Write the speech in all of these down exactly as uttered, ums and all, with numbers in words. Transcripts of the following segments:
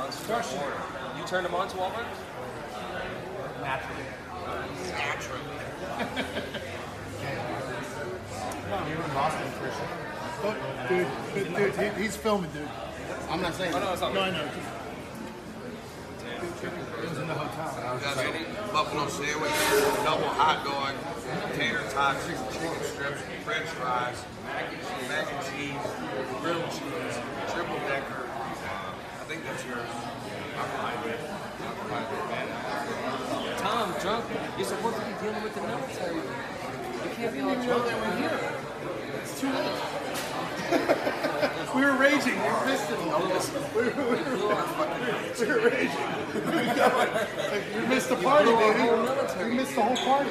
Question. You turned them on to Walmart? Naturally. Naturally. No, you're in Boston for sure. Oh, dude, dude, dude he, he's filming, dude. I'm not saying. Oh, no, it's not no, me. I know. It was in the hotel. We got some buffalo sandwich, double hot dog, tater tots, chicken strips, french fries, mac and cheese, mac and cheese, grilled cheese, triple decker. Uh, I think that's yours. I'm fine with it. I'm fine with it, man. Tom, drunk. You're supposed to be dealing with the military. You can't be all drunk. They were here. It's too late. We were raging. We missed it. We were, we were, we were raging. We missed the party, baby. We missed the whole party.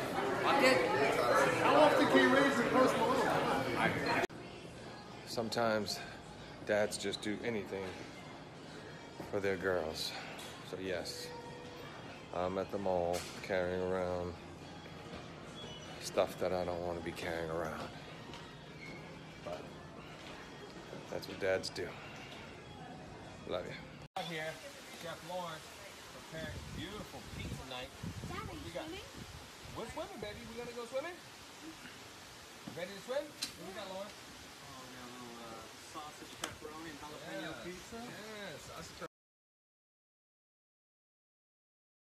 How often can you raise the Post Malone? Sometimes dads just do anything for their girls. So yes, I'm at the mall carrying around stuff that I don't want to be carrying around. But that's what dads do. Love you. Out here, Chef Lawrence preparing beautiful pizza night. Dad, are you We got- swimming? We're swimming, baby. We gonna go swimming? Ready to swim? What we got, Lawrence? Oh, we got a little uh, sausage, pepperoni, and jalapeno Yeah. pizza. Yeah, sausage